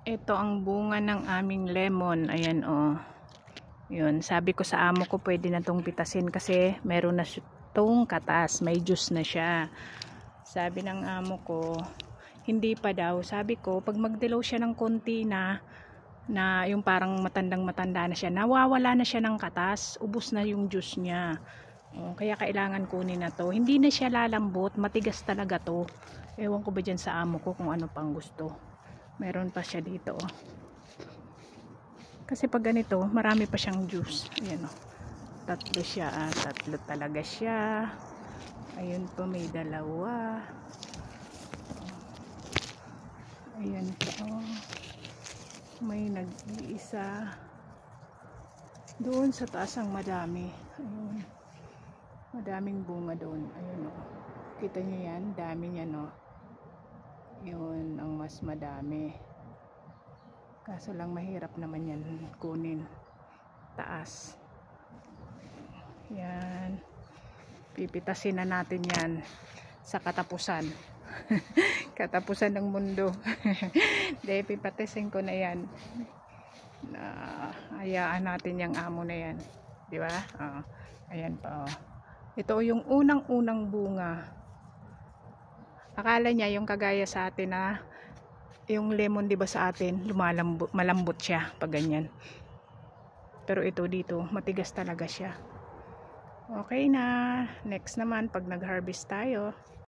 Ito ang bunga ng aming lemon. Ayan oh. Yun, sabi ko sa amo ko pwede na tong pitasin kasi meron na tong katas, may juice na siya. Sabi ng amo ko, hindi pa daw. Sabi ko, pag magdilaw siya ng konti na yung parang matandang-matanda na siya, nawawala na siya ng katas, ubos na yung juice niya. Oh, kaya kailangan kunin na to. Hindi na siya lalambot, matigas talaga to. Ewan ko ba dyan sa amo ko kung ano pang gusto. Meron pa siya dito oh. Kasi pag ganito marami pa siyang juice. Ayan oh. Tatlo siya tatlo talaga siya. Ayun pa may dalawa. Ayan pa oh. May nag-iisa. Doon sa taas ang madami. Ayun. Madaming bunga doon. Ayun oh. Kita niyo yan, dami niya no. Yun ang mas madami. Kaso lang mahirap naman yan kunin. Taas. Yan. Pipitasin na natin yan sa katapusan. Katapusan ng mundo. Dahil pipitasin ko na yan. Hayaan natin yung amo na yan. Di ba? Ayan pa. Ito yung unang-unang bunga. Akala niya yung kagaya sa atin na yung lemon, di ba sa atin malambot siya pag ganyan, pero ito dito matigas talaga siya. Okay na, next naman pag nag-harvest tayo.